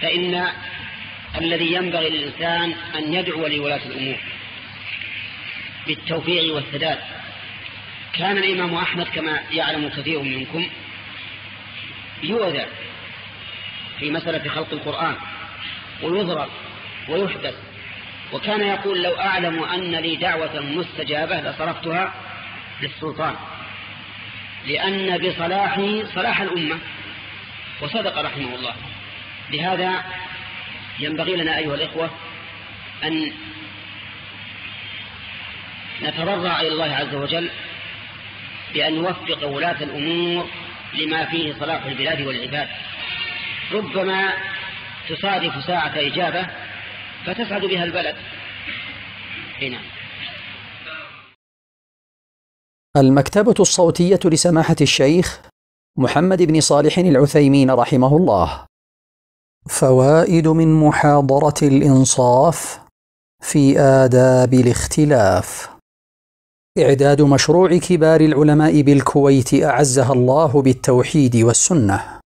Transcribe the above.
فإن الذي ينبغي للإنسان أن يدعو لولاة الأمور بالتوفيق والسداد. كان الإمام أحمد كما يعلم كثير منكم يؤذى في مسألة خلق القرآن ويضرب ويحبس، وكان يقول: لو أعلم أن لي دعوة مستجابة لصرفتها للسلطان، لأن بصلاحه صلاح الأمة. وصدق رحمه الله. لهذا ينبغي لنا أيها الإخوة أن نتضرع إلى الله عز وجل بأن يوفق ولاة الأمور لما فيه صلاح البلاد والعباد. ربما تصادف ساعة إجابة فتسعد بها البلد. هنا المكتبة الصوتية لسماحة الشيخ محمد بن صالح العثيمين رحمه الله. فوائد من محاضرة الإنصاف في آداب الاختلاف. إعداد مشروع كبار العلماء بالكويت أعزها الله بالتوحيد والسنة.